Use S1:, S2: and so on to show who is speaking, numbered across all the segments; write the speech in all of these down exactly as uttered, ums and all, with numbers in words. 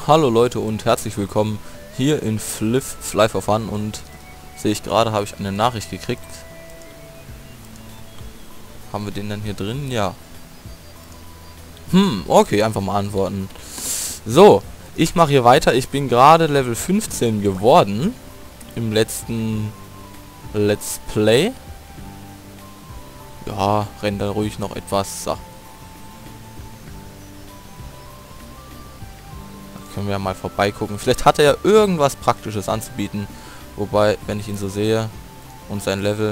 S1: Hallo Leute und herzlich willkommen hier in Fliff Fly for Fun. Und sehe ich gerade, habe ich eine Nachricht gekriegt. Haben wir den denn hier drin? Ja. Hm, okay, einfach mal antworten. So, ich mache hier weiter. Ich bin gerade Level fünfzehn geworden im letzten Let's Play. Ja, rennt da ruhig noch etwas. So. Können wir ja mal vorbeigucken. Vielleicht hat er ja irgendwas Praktisches anzubieten. Wobei, wenn ich ihn so sehe und sein Level...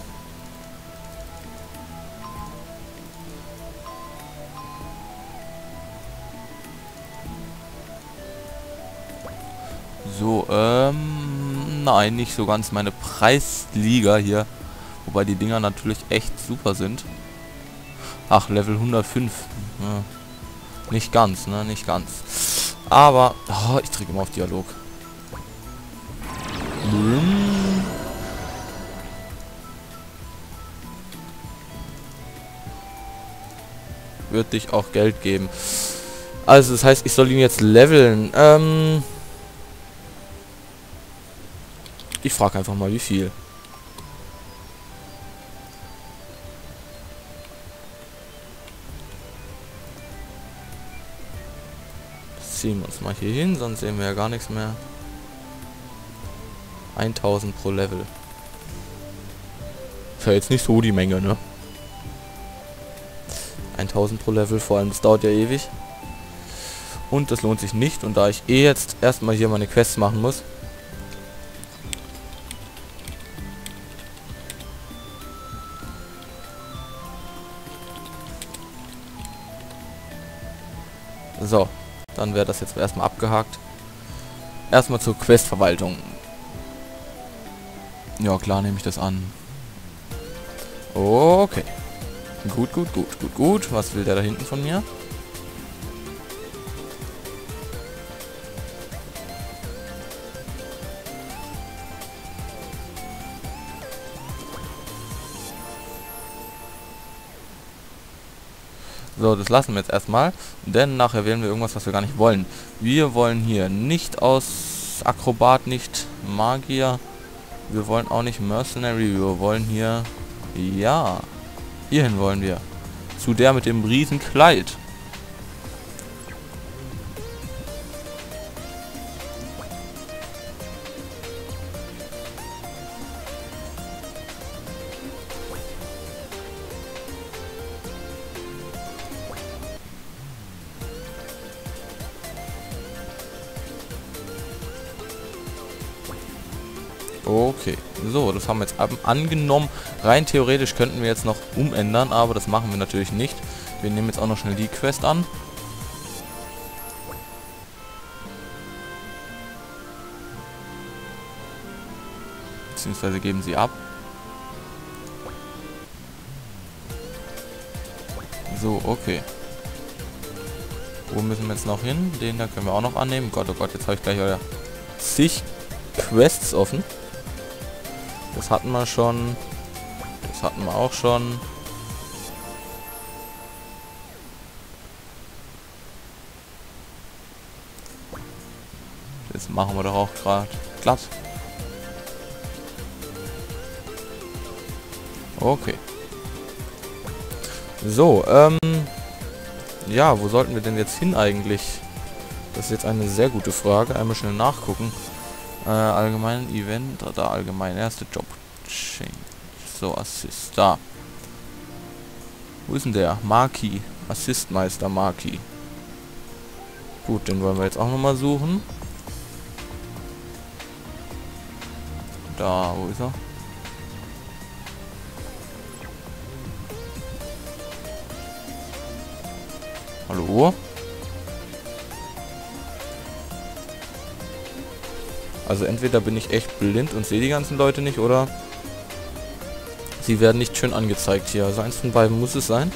S1: So, ähm... nein, nicht so ganz meine Preisliga hier. Wobei die Dinger natürlich echt super sind. Ach, Level hundertfünf. Ja. Nicht ganz, ne? Nicht ganz. Aber... Oh, ich drücke immer auf Dialog. Hm. Wird dich auch Geld geben. Also, das heißt, ich soll ihn jetzt leveln. Ähm... Ich frage einfach mal, wie viel. Ziehen wir uns mal hier hin, sonst sehen wir ja gar nichts mehr. eintausend pro Level. Ist ja jetzt nicht so die Menge, ne? eintausend pro Level, vor allem das dauert ja ewig. Und das lohnt sich nicht. Und da ich eh jetzt erstmal hier meine Quests machen muss, so, dann wäre das jetzt erstmal abgehakt. Erstmal zur Questverwaltung. Ja, klar, nehme ich das an. Okay. Gut, gut, gut, gut, gut. Was will der da hinten von mir? So, das lassen wir jetzt erstmal, denn nachher wählen wir irgendwas, was wir gar nicht wollen. Wir wollen hier nicht aus Akrobat, nicht Magier. Wir wollen auch nicht Mercenary. Wir wollen hier... Ja, hierhin wollen wir. Zu der mit dem riesen Kleid. Okay, so, das haben wir jetzt angenommen. Rein theoretisch könnten wir jetzt noch umändern, aber das machen wir natürlich nicht. Wir nehmen jetzt auch noch schnell die Quest an. Beziehungsweise geben sie ab. So, okay. Wo müssen wir jetzt noch hin? Den da können wir auch noch annehmen. Gott, oh Gott, jetzt habe ich gleich wieder zig Quests offen. Das hatten wir schon. Das hatten wir auch schon. Das machen wir doch auch gerade glatt. Okay. So, ähm... ja, wo sollten wir denn jetzt hin eigentlich? Das ist jetzt eine sehr gute Frage. Einmal schnell nachgucken. Äh, allgemein Event, da allgemein erste Job Change. So, Assist, da. Wo ist denn der? Marquis. Assistmeister Marquis. Gut, den wollen wir jetzt auch nochmal suchen. Da, wo ist er? Hallo? Also entweder bin ich echt blind und sehe die ganzen Leute nicht, oder sie werden nicht schön angezeigt hier. Also eins von beiden muss es sein.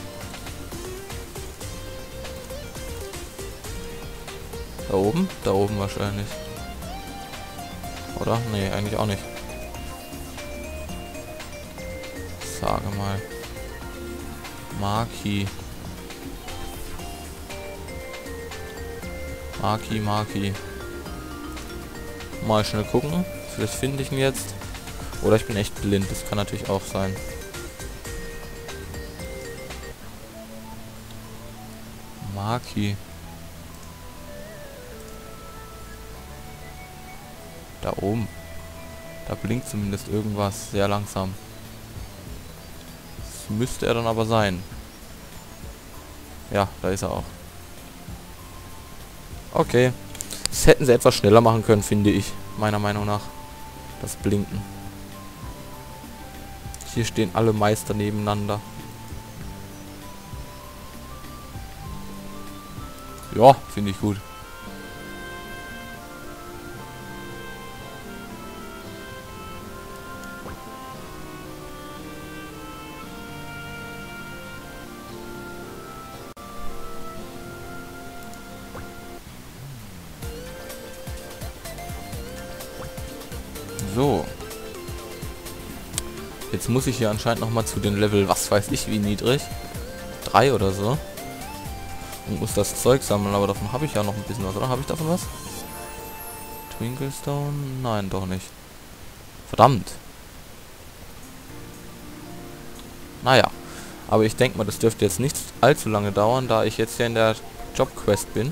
S1: Da oben? Da oben wahrscheinlich. Oder? Nee, eigentlich auch nicht. Sage mal. Marquis. Maki, Maki. Mal schnell gucken. Vielleicht finde ich ihn jetzt. Oder ich bin echt blind. Das kann natürlich auch sein. Maki. Da oben. Da blinkt zumindest irgendwas sehr langsam. Das müsste er dann aber sein. Ja, da ist er auch. Okay. Das hätten sie etwas schneller machen können, finde ich. Meiner Meinung nach. Das Blinken. Hier stehen alle Meister nebeneinander. Ja, finde ich gut. So. Jetzt muss ich hier anscheinend noch mal zu den Level, was weiß ich wie niedrig. drei oder so. Und muss das Zeug sammeln, aber davon habe ich ja noch ein bisschen was, oder? Habe ich davon was? Twinklestone? Nein, doch nicht. Verdammt. Naja. Aber ich denke mal, das dürfte jetzt nicht allzu lange dauern, da ich jetzt ja in der Jobquest bin.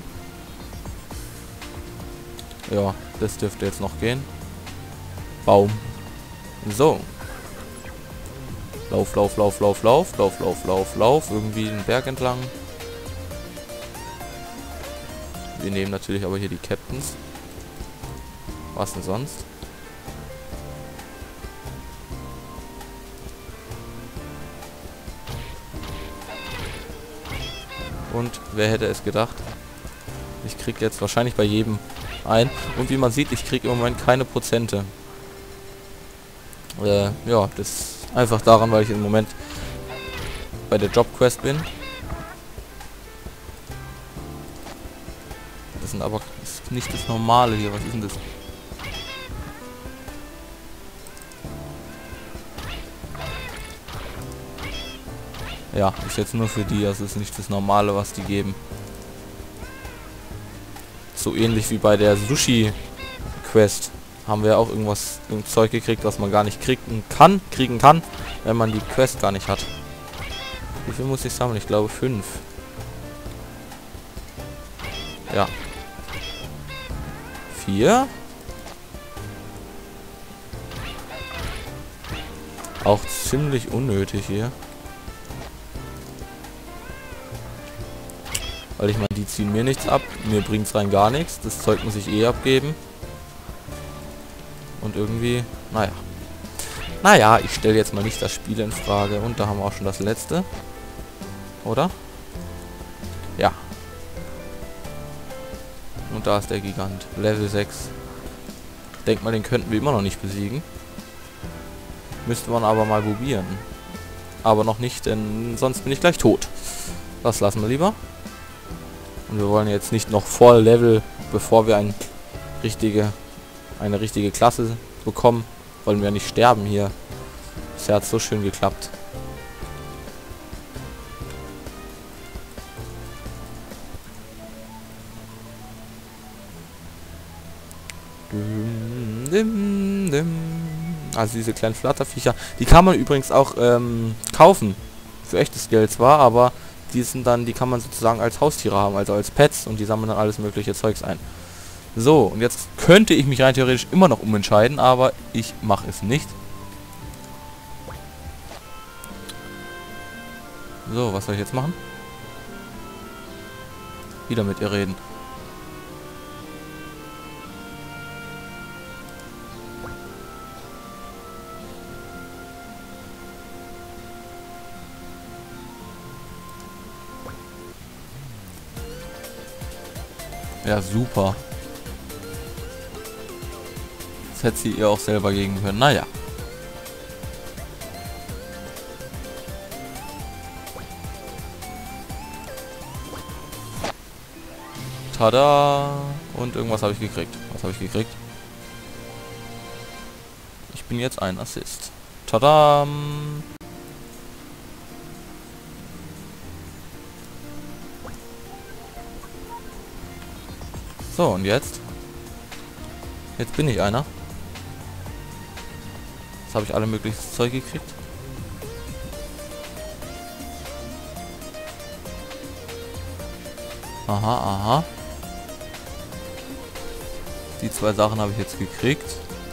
S1: Ja, das dürfte jetzt noch gehen. Baum. So. Lauf, lauf, lauf, lauf, lauf, lauf, lauf, lauf, lauf. Irgendwie den Berg entlang. Wir nehmen natürlich aber hier die Captains. Was denn sonst? Und wer hätte es gedacht? Ich krieg jetzt wahrscheinlich bei jedem ein. Und wie man sieht, ich kriege im Moment keine Prozente. Äh, ja, das ist einfach daran, weil ich im Moment bei der Jobquest bin. Das sind aber das ist nicht das Normale hier. Was ist denn das? Ja, ist jetzt nur für die, also ist nicht das Normale, was die geben. So ähnlich wie bei der Sushi-Quest haben wir auch irgendwas, irgendein Zeug gekriegt, was man gar nicht kriegen kann, kriegen kann, wenn man die Quest gar nicht hat. Wie viel muss ich sammeln? Ich glaube fünf. Ja. Vier. Auch ziemlich unnötig hier. Weil ich meine, die ziehen mir nichts ab. Mir bringt es rein gar nichts. Das Zeug muss ich eh abgeben. Und irgendwie, naja. Naja, ich stelle jetzt mal nicht das Spiel in Frage. Und da haben wir auch schon das letzte. Oder? Ja. Und da ist der Gigant. Level sechs. Denk mal, den könnten wir immer noch nicht besiegen. Müsste man aber mal probieren. Aber noch nicht, denn sonst bin ich gleich tot. Das lassen wir lieber. Und wir wollen jetzt nicht noch voll Level, bevor wir ein richtige, eine richtige Klasse bekommen, wollen wir nicht sterben hier. Bisher hat es so schön geklappt. Also diese kleinen Flatterviecher, die kann man übrigens auch ähm, kaufen. Für echtes Geld zwar, aber die sind dann, die kann man sozusagen als Haustiere haben, also als Pets, und die sammeln dann alles mögliche Zeugs ein. So, und jetzt könnte ich mich rein theoretisch immer noch umentscheiden, aber ich mache es nicht. So, was soll ich jetzt machen? Wieder mit ihr reden. Ja, super. Das hätte sie ihr auch selber geben können. Naja. Tada! Und irgendwas habe ich gekriegt. Was habe ich gekriegt? Ich bin jetzt ein Assist. Tada! So, und jetzt? Jetzt bin ich einer. Jetzt habe ich alle möglichen Zeug gekriegt. Aha, aha. Die zwei Sachen habe ich jetzt gekriegt.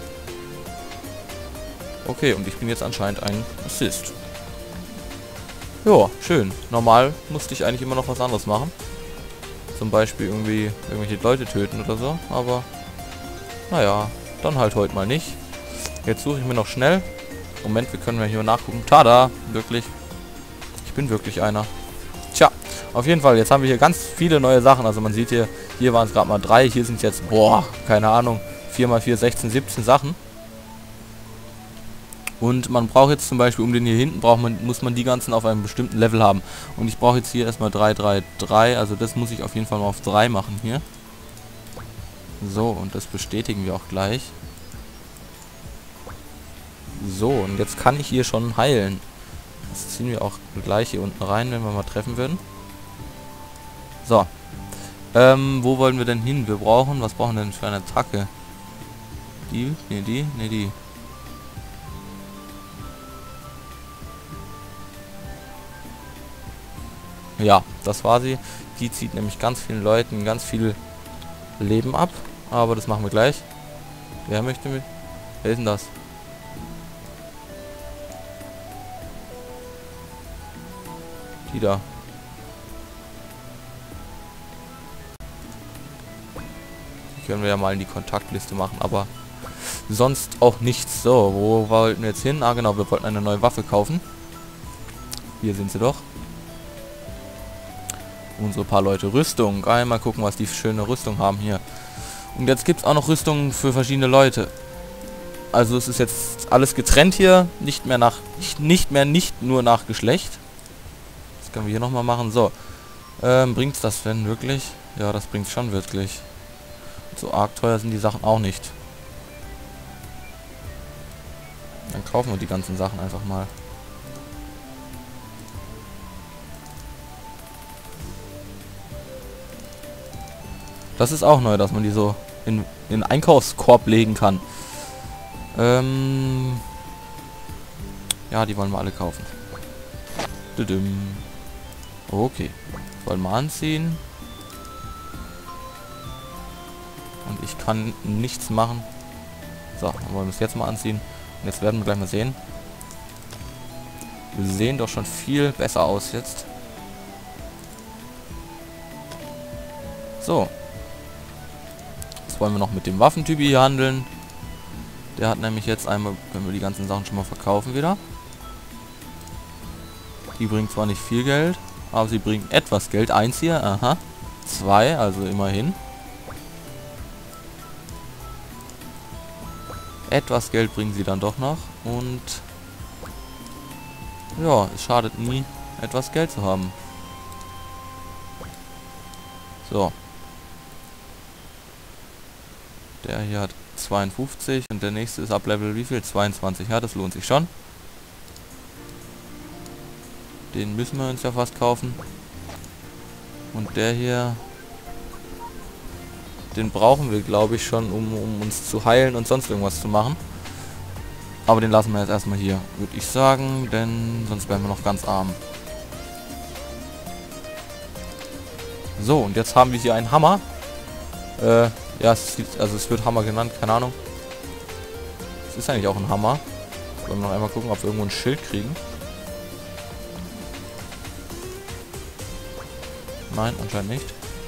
S1: Okay, und ich bin jetzt anscheinend ein Assist. Ja, schön. Normal musste ich eigentlich immer noch was anderes machen. Zum Beispiel irgendwie irgendwelche Leute töten oder so. Aber, naja, dann halt heute mal nicht. Jetzt suche ich mir noch schnell. Moment, wir können mal hier nachgucken. Tada! Wirklich. Ich bin wirklich einer. Tja, auf jeden Fall. Jetzt haben wir hier ganz viele neue Sachen. Also man sieht hier, hier waren es gerade mal drei. Hier sind es jetzt, boah, keine Ahnung, vier mal vier, sechzehn, siebzehn Sachen. Und man braucht jetzt zum Beispiel, um den hier hinten braucht man, muss man die ganzen auf einem bestimmten Level haben. Und ich brauche jetzt hier erstmal drei, drei, drei. Also das muss ich auf jeden Fall mal auf drei machen hier. So, und das bestätigen wir auch gleich. So, und jetzt kann ich hier schon heilen. Das ziehen wir auch gleich hier unten rein, wenn wir mal treffen würden. So. Ähm, wo wollen wir denn hin? Wir brauchen, was brauchen wir denn für eine Attacke? Die? Ne, die? Ne, die. Ja, das war sie. Die zieht nämlich ganz vielen Leuten ganz viel Leben ab. Aber das machen wir gleich. Wer möchte mit? Wer ist denn das? Die da. Die können wir ja mal in die Kontaktliste machen, aber sonst auch nichts. So, wo wollten wir jetzt hin? Ah genau, wir wollten eine neue Waffe kaufen. Hier sind sie doch. Unsere paar Leute. Rüstung. Einmal gucken, was die für schöne Rüstung haben hier. Und jetzt gibt es auch noch Rüstungen für verschiedene Leute. Also es ist jetzt alles getrennt hier. Nicht mehr nach, nicht, nicht mehr nicht nur nach Geschlecht. Das können wir hier nochmal machen. So. Ähm, bringt's das denn wirklich? Ja, das bringt's schon wirklich. So arg teuer sind die Sachen auch nicht. Dann kaufen wir die ganzen Sachen einfach mal. Das ist auch neu, dass man die so in, in den Einkaufskorb legen kann. Ähm ja, die wollen wir alle kaufen. Düdüm. Okay. Wollen wir anziehen. Und ich kann nichts machen. So, dann wollen wir es jetzt mal anziehen. Und jetzt werden wir gleich mal sehen. Wir sehen doch schon viel besser aus jetzt. So. Jetzt wollen wir noch mit dem Waffentyp hier handeln. Der hat nämlich jetzt einmal, wenn wir die ganzen Sachen schon mal verkaufen wieder. Die bringt zwar nicht viel Geld, aber sie bringt etwas Geld. Eins hier, aha. Zwei, also immerhin. Etwas Geld bringen sie dann doch noch. Und ja, es schadet nie, etwas Geld zu haben. So. Der hier hat zweiundfünfzig und der nächste ist ab Level wie viel? zweiundzwanzig. Ja, das lohnt sich schon. Den müssen wir uns ja fast kaufen. Und der hier, den brauchen wir, glaube ich, schon, um, um uns zu heilen und sonst irgendwas zu machen. Aber den lassen wir jetzt erstmal hier, würde ich sagen, denn sonst werden wir noch ganz arm. So, und jetzt haben wir hier einen Hammer. Äh, ja, es sieht, also es wird Hammer genannt, keine Ahnung. Es ist eigentlich auch ein Hammer. Wollen wir noch einmal gucken, ob wir irgendwo ein Schild kriegen. Nein, anscheinend nicht.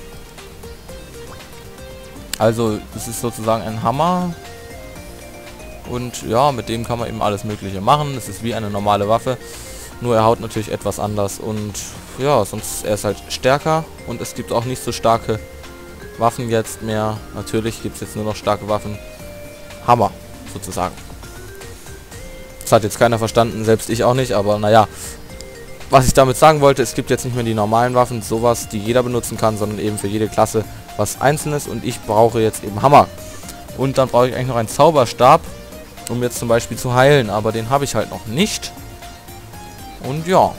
S1: Also, es ist sozusagen ein Hammer. Und ja, mit dem kann man eben alles Mögliche machen. Es ist wie eine normale Waffe. Nur er haut natürlich etwas anders. Und ja, sonst er ist halt stärker. Und es gibt auch nicht so starke Waffen jetzt mehr. Natürlich gibt es jetzt nur noch starke Waffen. Hammer, sozusagen. Das hat jetzt keiner verstanden, selbst ich auch nicht. Aber naja, was ich damit sagen wollte, es gibt jetzt nicht mehr die normalen Waffen, sowas, die jeder benutzen kann, sondern eben für jede Klasse was Einzelnes. Und ich brauche jetzt eben Hammer. Und dann brauche ich eigentlich noch einen Zauberstab, um jetzt zum Beispiel zu heilen. Aber den habe ich halt noch nicht. Und ja.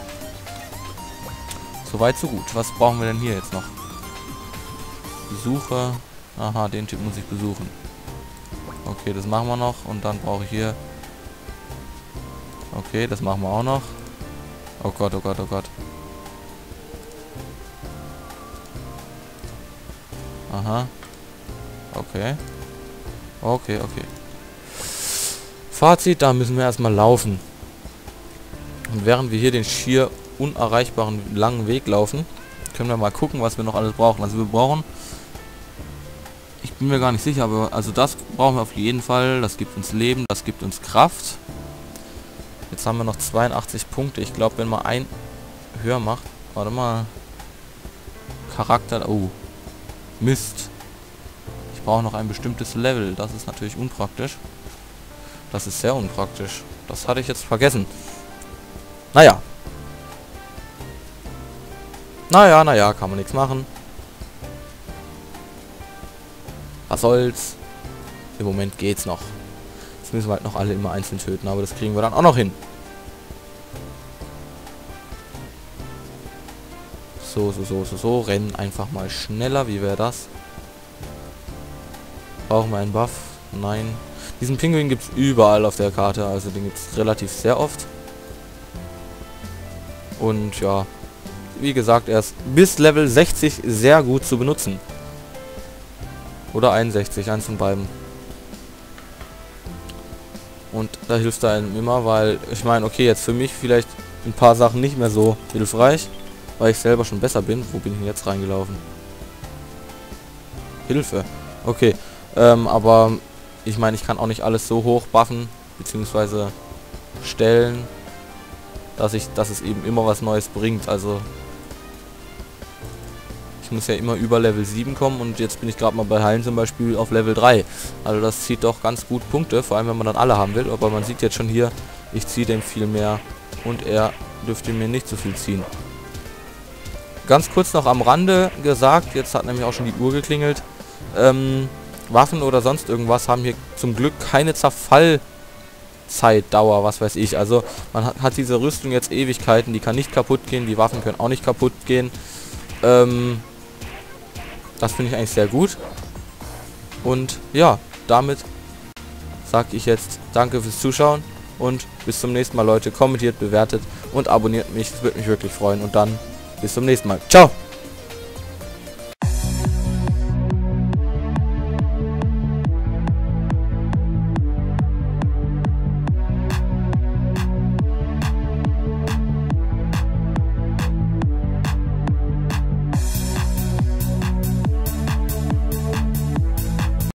S1: Soweit, so gut. Was brauchen wir denn hier jetzt noch? Suche. Aha, den Typ muss ich besuchen. Okay, das machen wir noch. Und dann brauche ich hier... Okay, das machen wir auch noch. Oh Gott, oh Gott, oh Gott. Aha. Okay. Okay, okay. Fazit, da müssen wir erstmal laufen. Und während wir hier den schier unerreichbaren langen Weg laufen, können wir mal gucken, was wir noch alles brauchen. Also wir brauchen... Ich bin mir gar nicht sicher, aber also das brauchen wir auf jeden Fall. Das gibt uns Leben, das gibt uns Kraft. Jetzt haben wir noch zweiundachtzig Punkte. Ich glaube, wenn man ein höher macht... Warte mal. Charakter... Oh. Mist. Ich brauche noch ein bestimmtes Level. Das ist natürlich unpraktisch. Das ist sehr unpraktisch. Das hatte ich jetzt vergessen. Naja. Naja, naja, kann man nichts machen. Was soll's. Im Moment geht's noch. Jetzt müssen wir halt noch alle immer einzeln töten, aber das kriegen wir dann auch noch hin. So, so, so, so, so. Rennen einfach mal schneller. Wie wäre das? Brauchen wir einen Buff? Nein. Diesen Pinguin gibt es überall auf der Karte. Also den gibt es relativ sehr oft. Und ja, wie gesagt, er ist bis Level sechzig sehr gut zu benutzen. Oder einundsechzig, eins von beiden. Und da hilft er einem immer, weil ich meine, okay, jetzt für mich vielleicht ein paar Sachen nicht mehr so hilfreich, weil ich selber schon besser bin. Wo bin ich denn jetzt reingelaufen? Hilfe. Okay, ähm, aber ich meine, ich kann auch nicht alles so hoch buffen, beziehungsweise stellen, dass ich, dass es eben immer was Neues bringt. Also ich muss ja immer über Level sieben kommen und jetzt bin ich gerade mal bei Heilen zum Beispiel auf Level drei. Also das zieht doch ganz gut Punkte, vor allem wenn man dann alle haben will. Aber man sieht jetzt schon hier, ich ziehe dem viel mehr und er dürfte mir nicht so viel ziehen. Ganz kurz noch am Rande gesagt, jetzt hat nämlich auch schon die Uhr geklingelt, ähm, Waffen oder sonst irgendwas haben hier zum Glück keine Zerfallzeitdauer, was weiß ich. Also man hat, hat diese Rüstung jetzt Ewigkeiten, die kann nicht kaputt gehen, die Waffen können auch nicht kaputt gehen. Ähm, das finde ich eigentlich sehr gut. Und ja, damit sage ich jetzt danke fürs Zuschauen und bis zum nächsten Mal, Leute. Kommentiert, bewertet und abonniert mich, das würde mich wirklich freuen. Und dann bis zum nächsten Mal. Ciao!